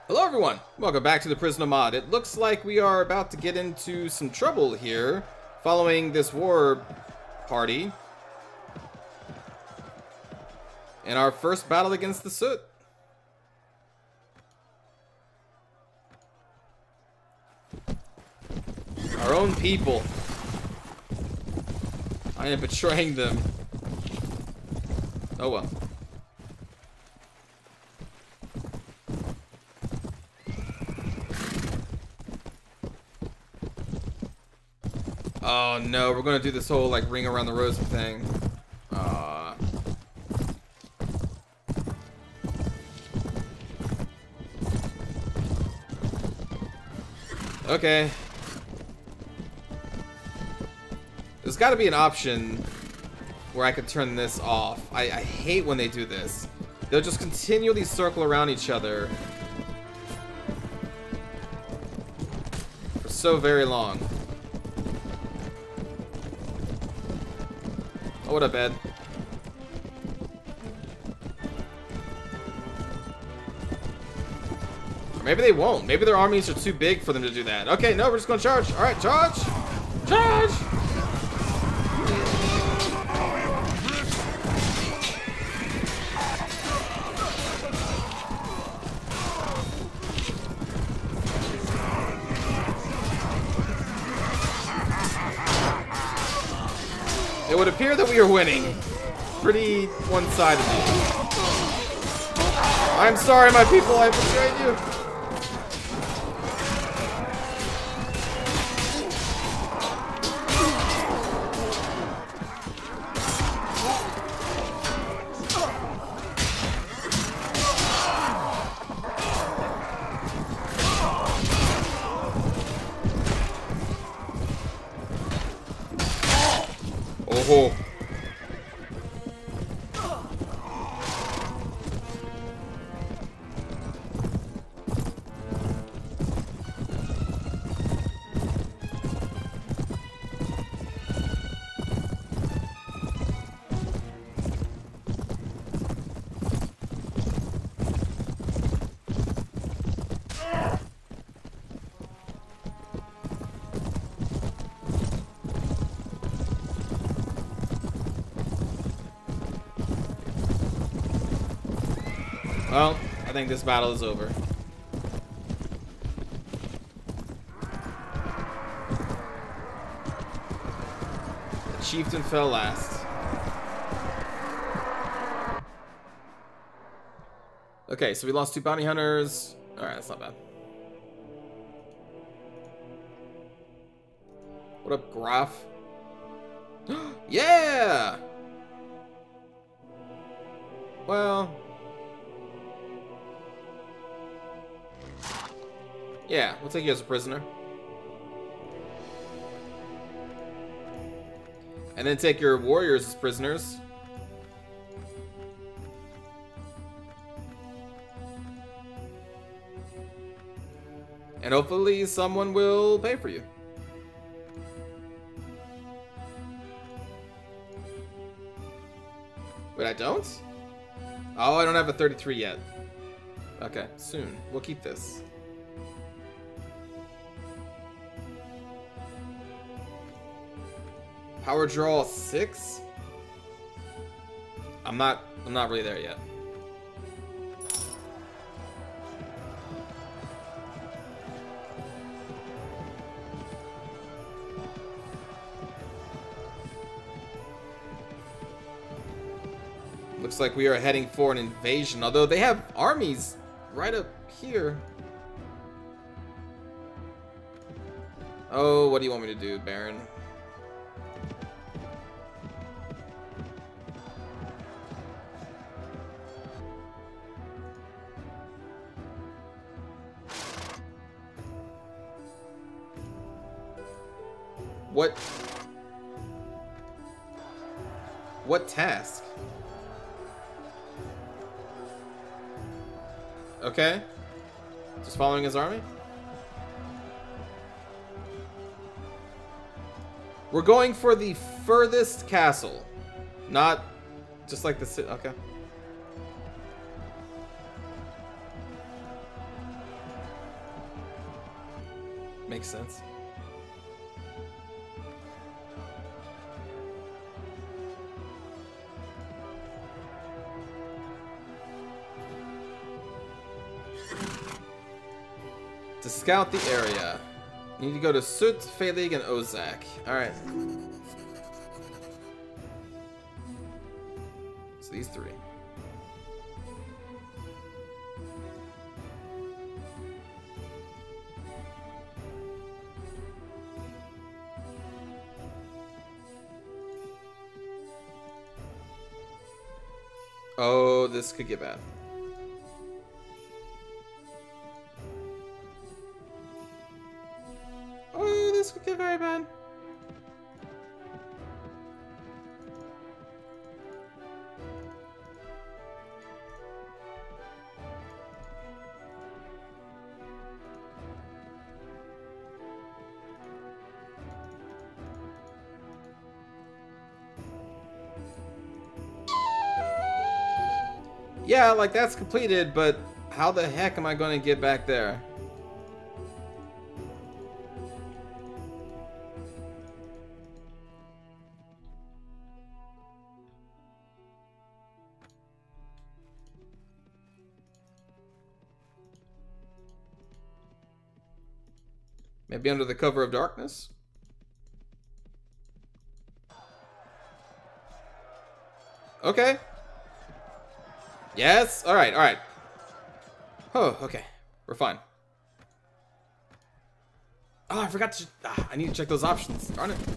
Hello everyone, welcome back to the Prisoner Mod. It looks like we are about to get into some trouble here following this war party and our first battle against the Soot. Our own people. I am betraying them. Oh well. Oh no, we're gonna do this whole like ring around the rosy thing. Okay. There's gotta be an option where I could turn this off. I hate when they do this. They'll just continually circle around each other for so very long. Oh, what up, Ed? Or maybe they won't. Maybe their armies are too big for them to do that. Okay, no, we're just gonna charge. Alright, charge! Charge! It would appear that we are winning. Pretty one-sided. I'm sorry, my people, I betrayed you. Oh. Well, I think this battle is over. The chieftain fell last. Okay, so we lost 2 bounty hunters. Alright, that's not bad. What up, Graf? Yeah! Well... yeah, we'll take you as a prisoner. And then take your warriors as prisoners. And hopefully someone will pay for you. Wait, I don't? Oh, I don't have a 33 yet. Okay, soon. We'll keep this. Power draw 6? I'm not really there yet. Looks like we are heading for an invasion, although they have armies right up here. Oh, what do you want me to do, Baron? What task? Okay. Just following his army? We're going for the furthest castle. Not just like the city. Okay. Makes sense. To scout the area, you need to go to Sut, Felig, and Ozak. Alright. So these three. Oh, this could get bad. Oh, this could get very bad. Yeah, like that's completed, but how the heck am I going to get back there? Maybe under the cover of darkness? Okay. Yes. All right. All right. Oh, okay. We're fine. Oh, I forgot to... I need to check those options. Darn it.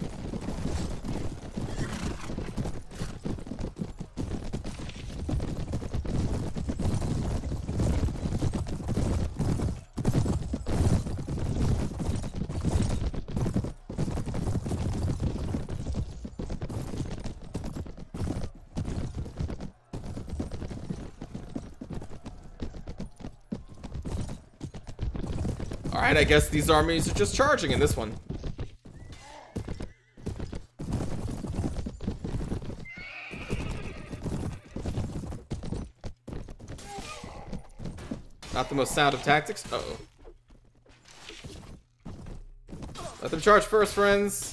Alright, I guess these armies are just charging in this one. Not the most sound of tactics. Uh-oh. Let them charge first, friends.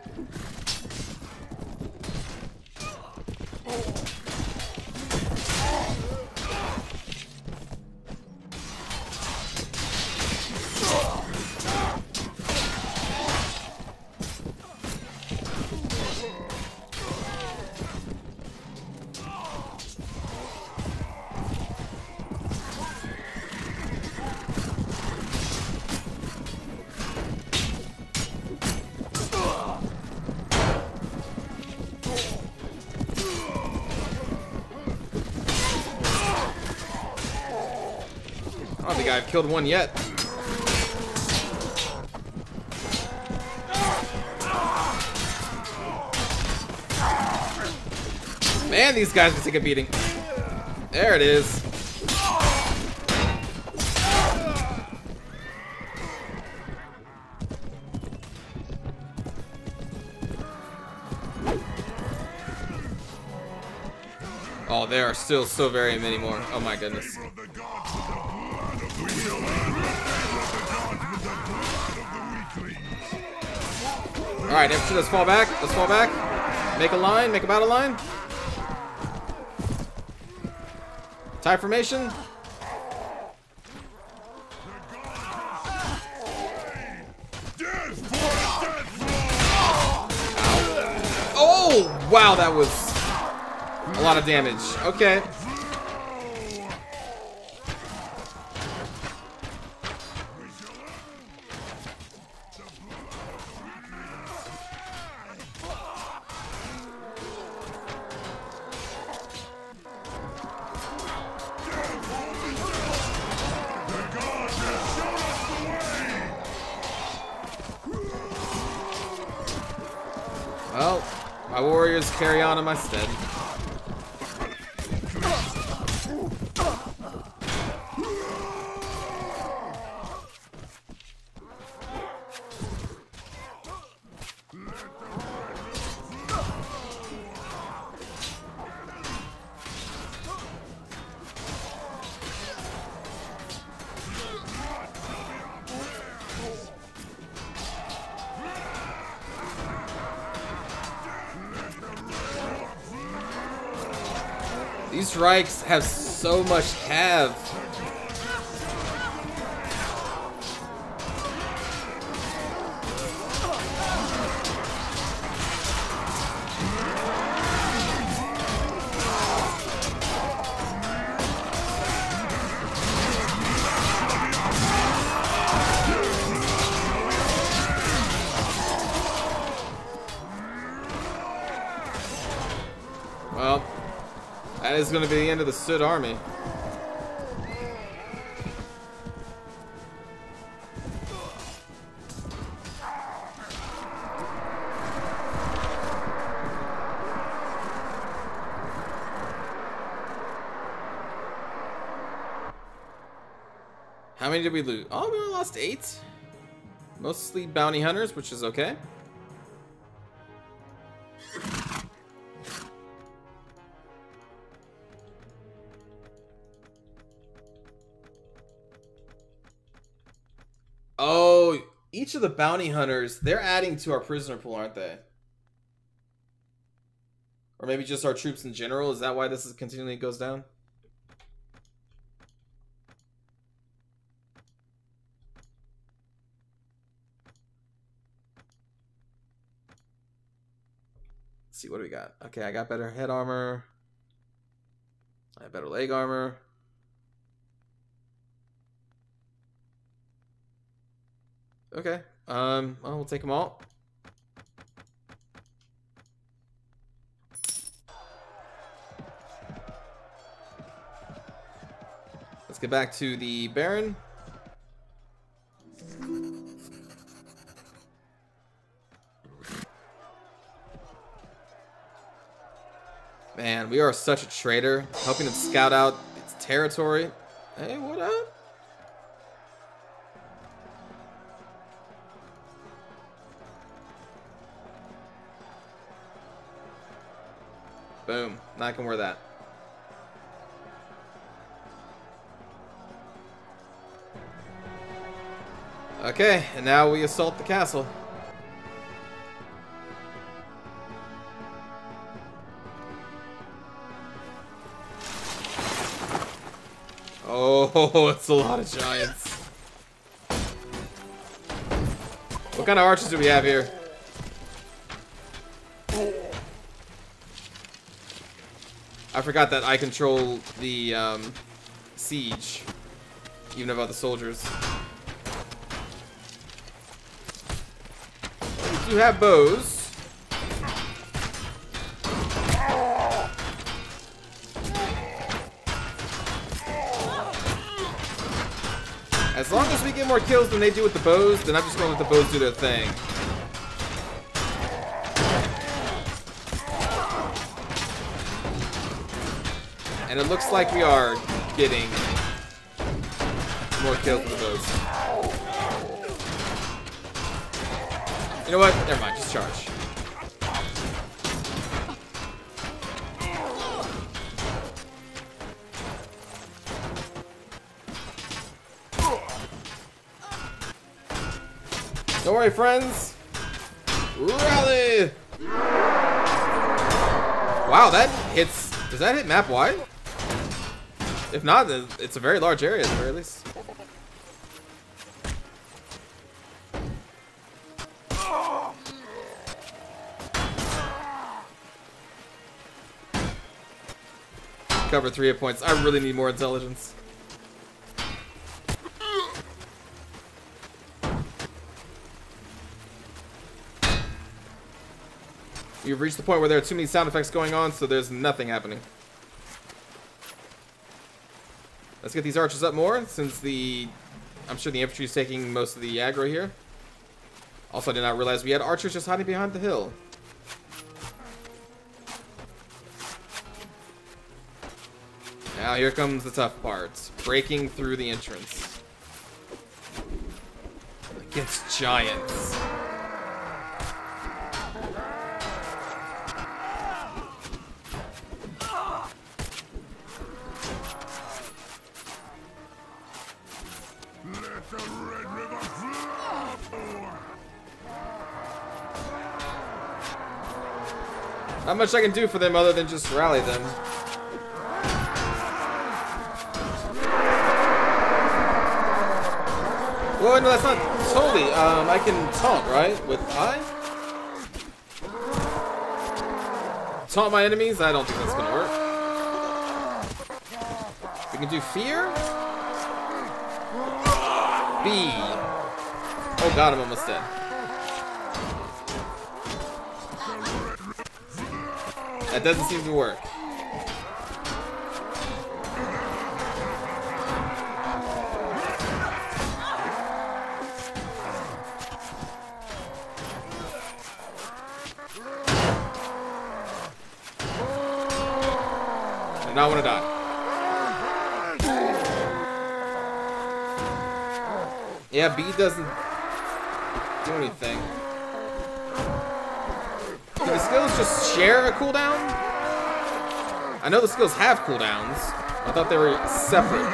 I don't think I've killed one yet. Man, these guys can take a beating. There it is. Oh, there are still so very many more. Oh my goodness. Alright, infantry, let's fall back. Let's fall back. Make a line. Make a battle line. Tie formation. Oh, wow, that was a lot of damage. Okay. Well, my warriors carry on in my stead. These Rikes have so much cav. Well, that is going to be the end of the Soot army. How many did we lose? Oh, we only lost 8. Mostly bounty hunters, which is okay. Oh, each of the bounty hunters, they're adding to our prisoner pool, aren't they? Or maybe just our troops in general? Is that why this is continually goes down? Let's see, what do we got? Okay, I got better head armor. I have better leg armor. Okay, well, we'll take them all. Let's get back to the Baron. Man, we are such a traitor, helping them scout out its territory. Hey, what up? Boom. Now I can wear that. Okay, and now we assault the castle. Oh, it's a lot of giants. What kind of archers do we have here? I forgot that I control the siege, even about the soldiers. We do have bows. As long as we get more kills than they do with the bows, then I'm just going to let the bows do their thing. And it looks like we are getting more kills with the bows. You know what? Never mind, just charge. Don't worry, friends. Rally! Wow, that hits. Does that hit map wide? If not, then it's a very large area at the very least. Cover 3 hit points. I really need more intelligence. You've reached the point where there are too many sound effects going on, so there's nothing happening. Let's get these archers up more, since I'm sure the infantry is taking most of the aggro here. Also, I did not realize we had archers just hiding behind the hill. Now here comes the tough part. Breaking through the entrance. Against giants. Let the Red River flow! Not much I can do for them other than just rally them. Oh, no, that's not totally. I can taunt, right? With I? Taunt my enemies? I don't think that's gonna work. We can do fear? B. Oh god, I'm almost dead. That doesn't seem to work. I do not want to die. Yeah, B doesn't do anything. Do the skills just share a cooldown? I know the skills have cooldowns. I thought they were separate.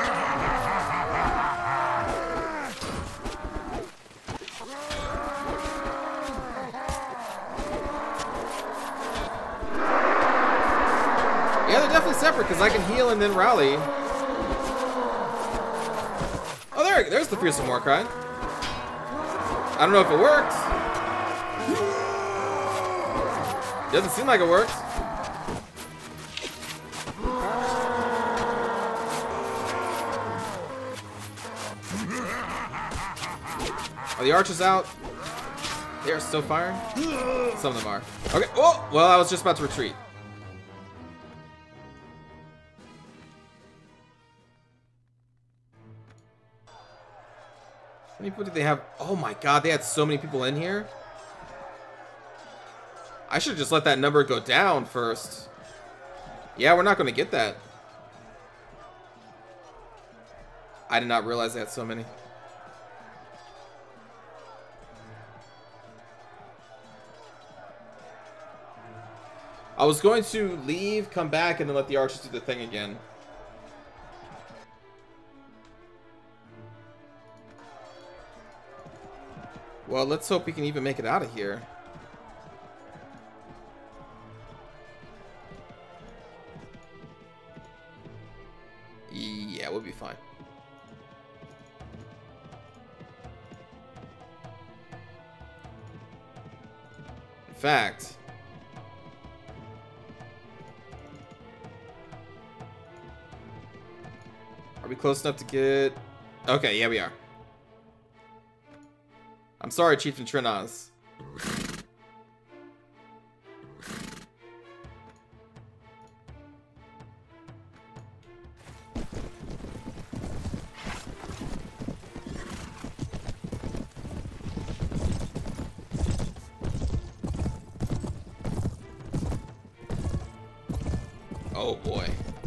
Yeah, they're definitely separate because I can heal and then rally. Oh, there's the Fearsome Warcry. I don't know if it works. Doesn't seem like it works. Are the archers out? They are still firing? Some of them are. Okay. Oh, well, I was just about to retreat. How many people do they have? Oh my god, they had so many people in here. I should just let that number go down first. Yeah, we're not going to get that. I did not realize they had so many. I was going to leave, come back, and then let the archers do the thing again. Well, let's hope we can even make it out of here. Yeah, we'll be fine. In fact, are we close enough to get... Okay, yeah, we are. I'm sorry, Chieftain Trinaz. Oh boy.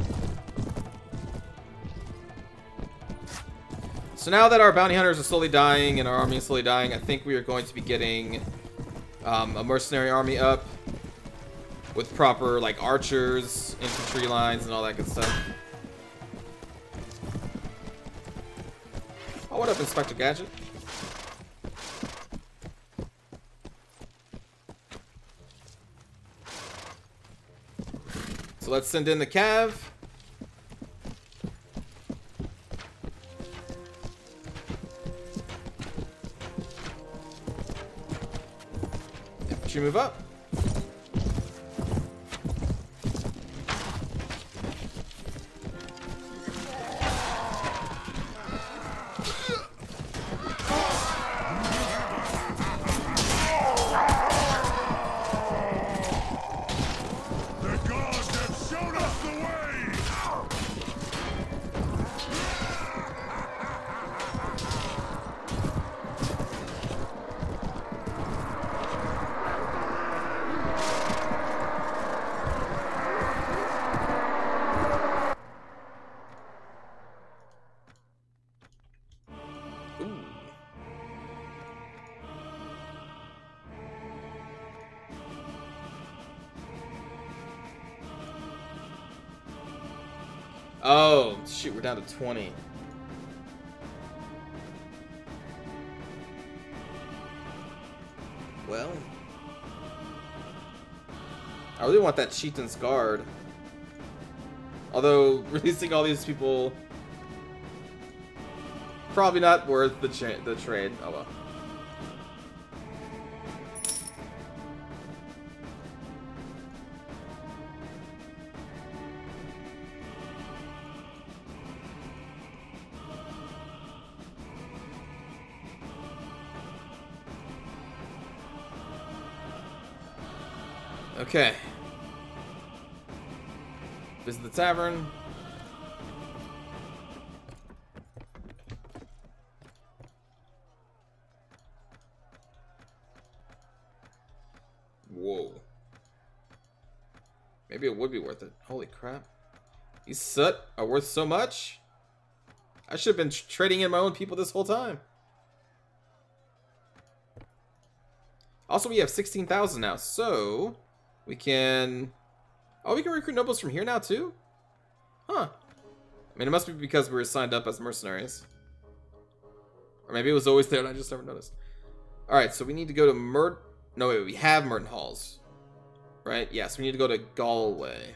So now that our bounty hunters are slowly dying and our army is slowly dying, I think we are going to be getting a mercenary army up with proper like archers, infantry lines, and all that good stuff. Oh, what up, Inspector Gadget? So let's send in the cav. Infantry move up. Oh, shoot, we're down to 20. Well, I really want that Chieftain's Guard. Although, releasing all these people probably not worth the trade. Oh well. Okay. Visit the tavern. Whoa. Maybe it would be worth it. Holy crap. These soot are worth so much? I should have been trading in my own people this whole time. Also, we have 16,000 now, so we can... Oh, we can recruit nobles from here now, too? Huh. I mean, it must be because we were signed up as mercenaries. Or maybe it was always there and I just never noticed. Alright, so we need to go to No, wait, we have Merton Halls. Right? Yes, we need to go to Galway.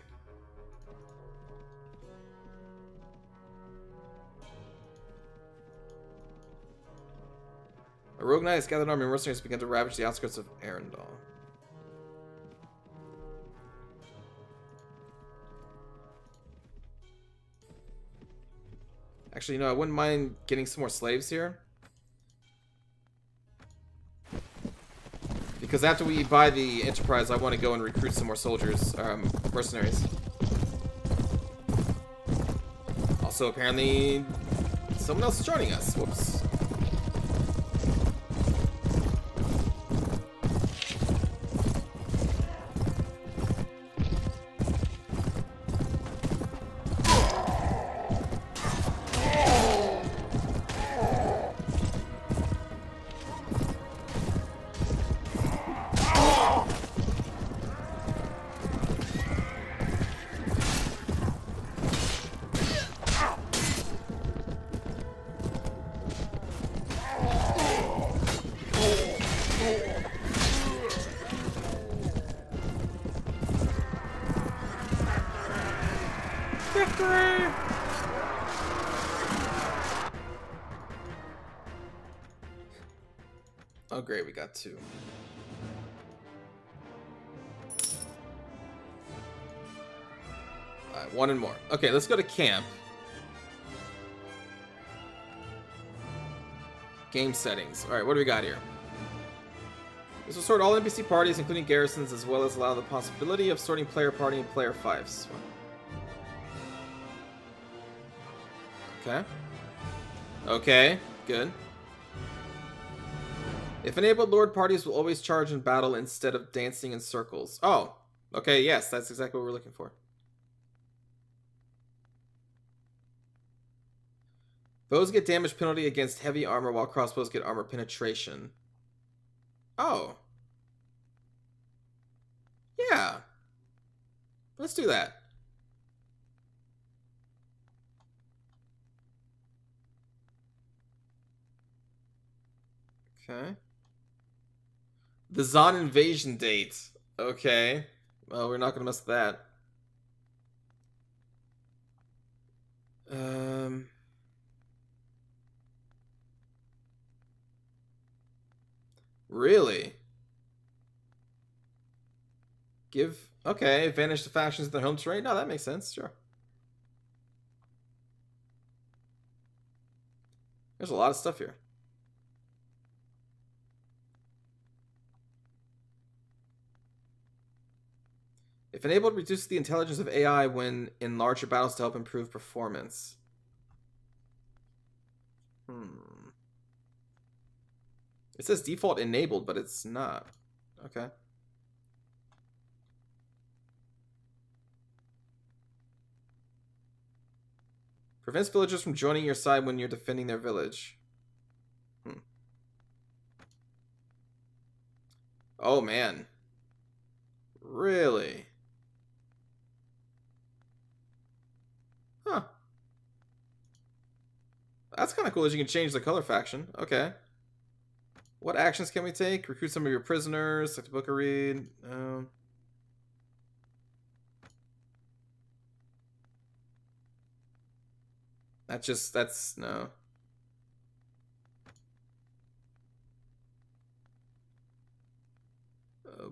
A rogue knight has gathered an army of mercenaries began to ravage the outskirts of Arundel. Actually, you know, I wouldn't mind getting some more slaves here. Because after we buy the Enterprise, I want to go and recruit some more soldiers, mercenaries. Also, apparently, someone else is joining us. Whoops. Victory! Oh great, we got 2. Alright, 1 and more. Okay, let's go to camp. Game settings. Alright, what do we got here? This will sort all NPC parties, including garrisons, as well as allow the possibility of sorting player party and player fives. Okay. Okay, good. If enabled, Lord parties will always charge in battle instead of dancing in circles. Oh, okay, yes, that's exactly what we're looking for. Bows get damage penalty against heavy armor, while crossbows get armor penetration. Oh. Yeah. Let's do that. Okay. The Zon invasion date. Okay. Well, we're not gonna mess with that. Really? Okay, advantage to factions in their home terrain? No, that makes sense, sure. There's a lot of stuff here. If enabled, reduce the intelligence of AI when in larger battles to help improve performance. It says default enabled, but it's not. Okay. Prevents villagers from joining your side when you're defending their village. Oh, man. Really? Huh. That's kind of cool as you can change the color faction. Okay. What actions can we take? Recruit some of your prisoners. Select a book or read. That's no.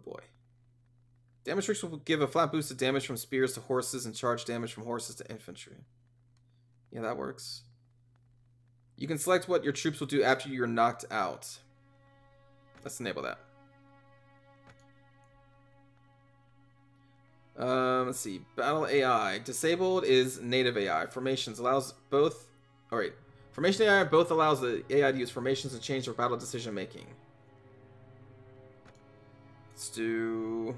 boy. Damage tricks will give a flat boost of damage from spears to horses and charge damage from horses to infantry. Yeah, that works. You can select what your troops will do after you're knocked out. Let's enable that. Let's see. Battle AI. Disabled is native AI. Formations allows both... Alright. Formation AI both allows the AI to use formations and change their battle decision making. Let's do...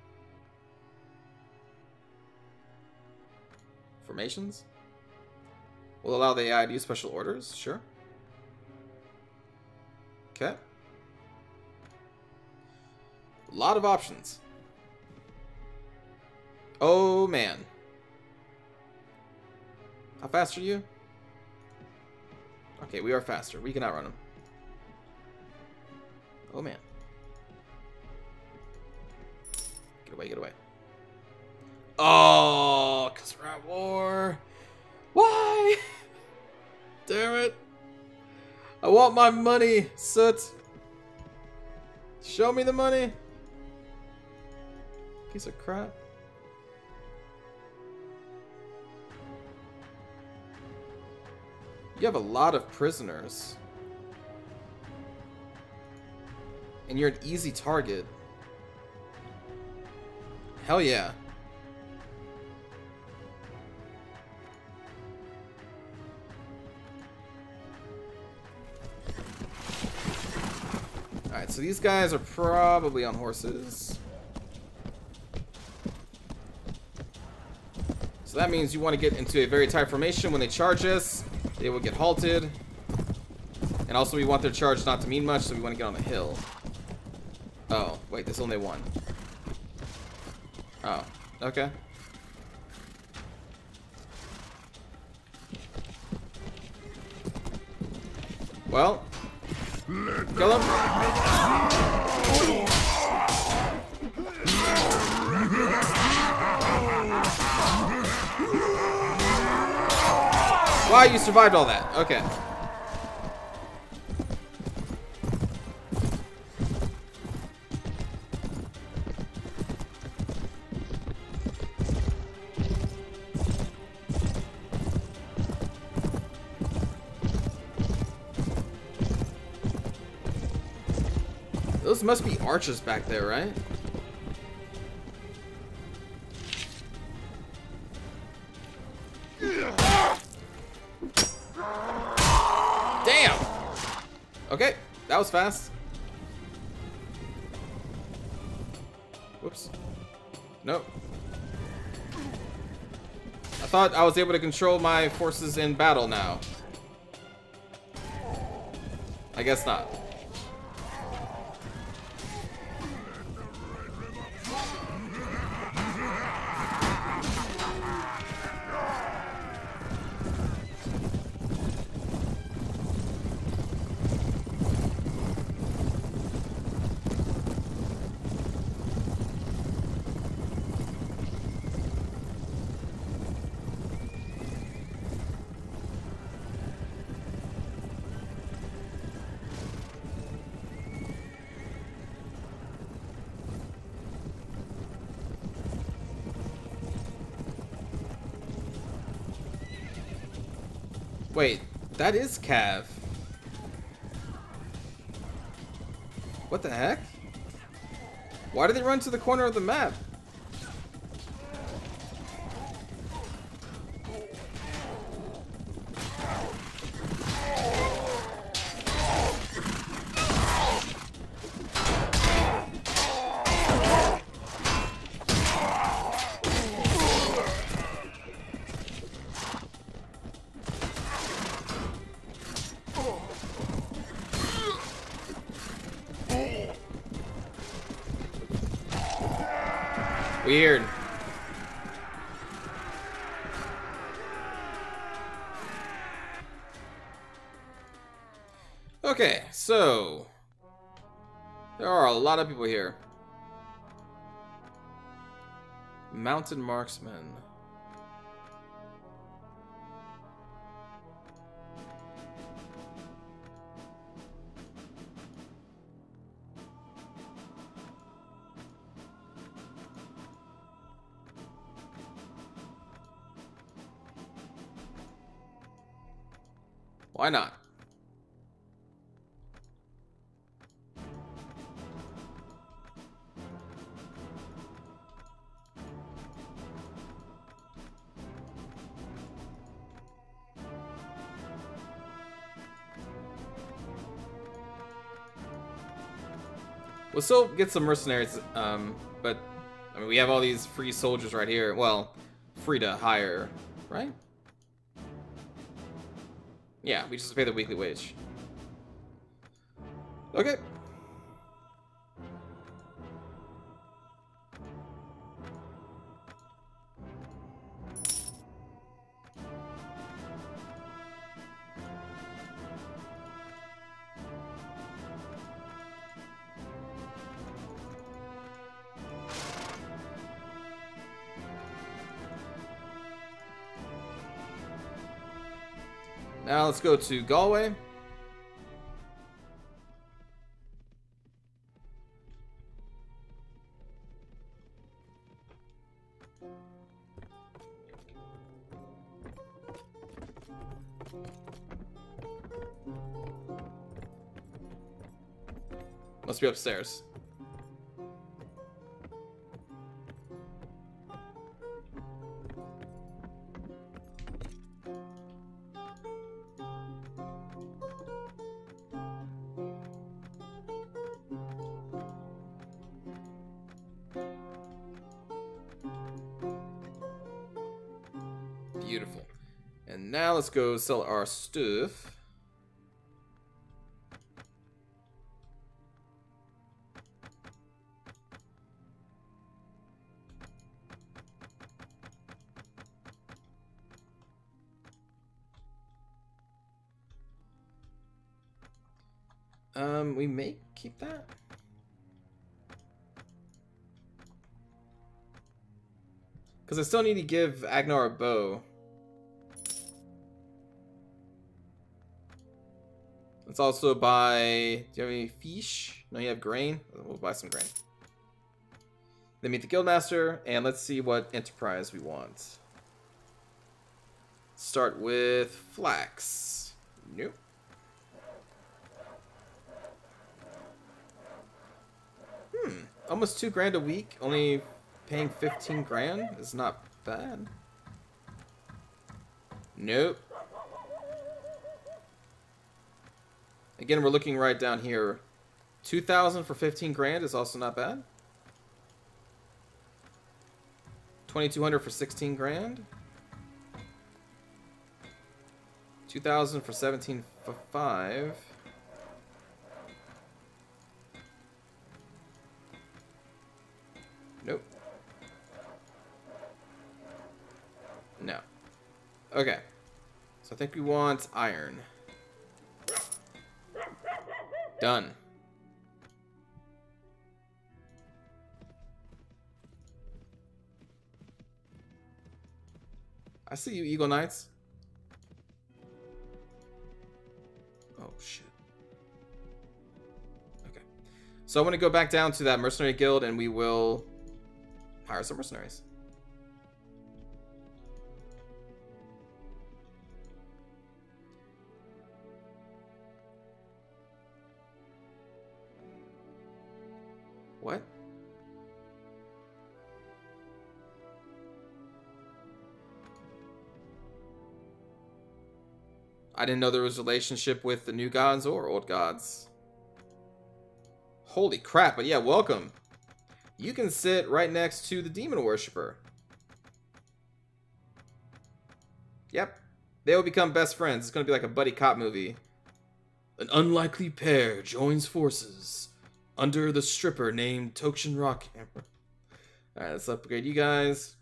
Formations? Will allow the AI to use special orders? Sure. Okay. A lot of options. Oh, man. How fast are you? Okay, we are faster. We can outrun him. Oh, man. Get away, get away. Oh, because we're at war. Why? Damn it. I want my money, Soot. Show me the money. Piece of crap. You have a lot of prisoners. And you're an easy target. Hell yeah. Alright, so these guys are probably on horses. So that means you want to get into a very tight formation. When they charge us, they will get halted. And also we want their charge not to mean much, so we want to get on a hill. Oh, wait, there's only one. Oh, okay. Well, kill him. Wow, you survived all that. Okay. Those must be archers back there, right? Damn! Okay, that was fast. Whoops. Nope. I thought I was able to control my forces in battle now. I guess not. Wait, that is Cav. What the heck? Why did they run to the corner of the map? Weird. Okay, so there are a lot of people here. Mounted marksmen. Why not? We'll still get some mercenaries, but I mean, we have all these free soldiers right here. Well, free to hire, right? Yeah, we just pay the weekly wage. Okay. Now let's go to Galway. Must be upstairs. Beautiful. And now let's go sell our stuff. We may keep that. Because I still need to give Agnar a bow. Let's also buy... Do you have any fish? No, you have grain? We'll buy some grain. Then meet the guildmaster, and let's see what enterprise we want. Start with flax. Nope. Almost 2 grand a week, only paying 15 grand is not bad. Nope. Again, we're looking right down here. 2,000 for 15 grand is also not bad. 2,200 for 16 grand. 2,000 for 17.5. Nope. No. Okay. So I think we want iron. Done. I see you, Eagle Knights. Oh, shit. Okay. So I want to go back down to that mercenary guild and we will hire some mercenaries. What? I didn't know there was a relationship with the new gods or old gods. Holy crap, but yeah, welcome. You can sit right next to the demon worshiper. Yep. They will become best friends. It's going to be like a buddy cop movie. An unlikely pair joins forces under the stripper named Tokshin Rockhammer. Alright, let's upgrade you guys.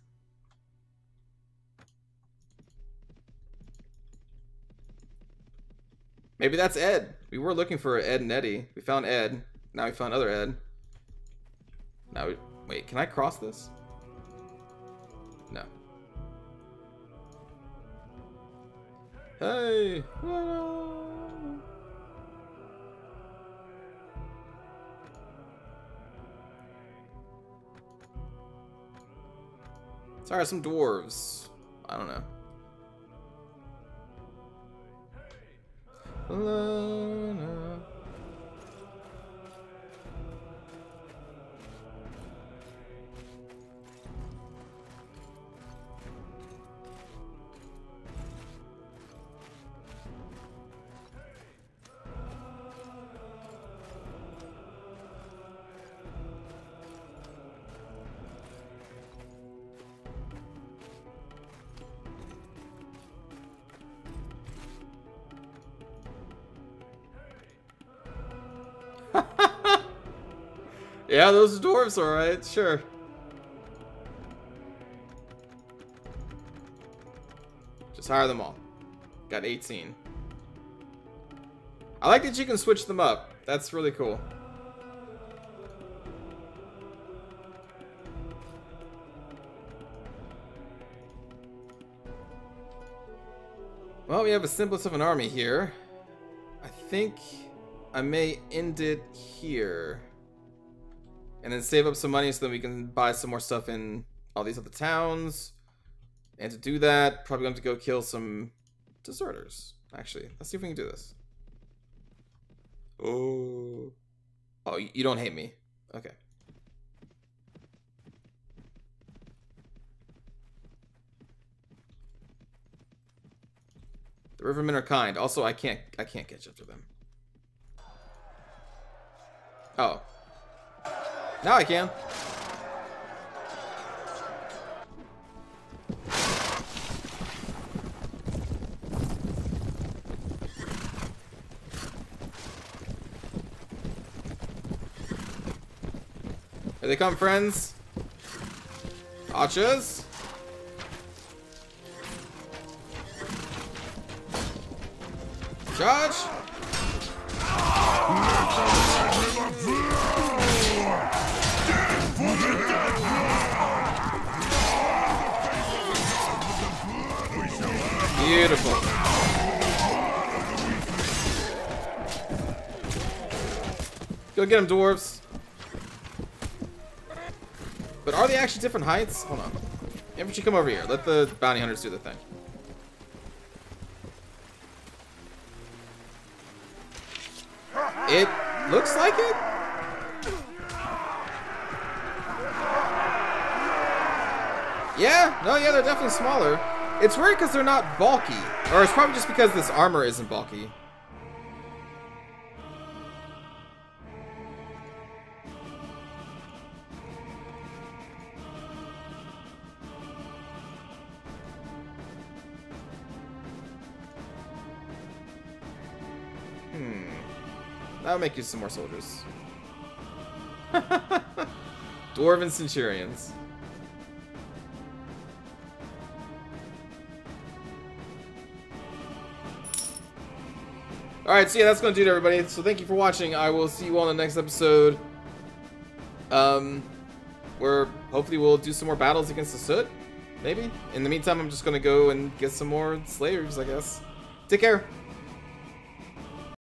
Maybe that's Ed. We were looking for Ed and Eddie. We found Ed. Now we found other Ed. Now we... Wait, can I cross this? No. Hey! Sorry, some dwarves. I don't know. alone. Yeah, those dwarves, alright, sure. Just hire them all. Got 18. I like that you can switch them up. That's really cool. Well, we have a semblance of an army here. I think I may end it here. And then save up some money so that we can buy some more stuff in all these other towns. And to do that, probably going to go kill some deserters. Actually, let's see if we can do this. Oh. Oh, you don't hate me. Okay. The Rivermen are kind. Also, I can't catch up to them. Oh. Now I can. Here they come, friends. Archers. Charge. Beautiful. Go get them, dwarves. But are they actually different heights? Hold on. Infantry, come over here. Let the bounty hunters do the thing. It looks like it. Yeah, no, yeah, they're definitely smaller. It's weird because they're not bulky. Or it's probably just because this armor isn't bulky. That'll make you some more soldiers. Dwarven Centurions. Alright, so yeah, that's going to do it, everybody. So thank you for watching. I will see you all in the next episode. Where hopefully we'll do some more battles against the Soot. Maybe. In the meantime, I'm just going to go and get some more Slayers, I guess. Take care.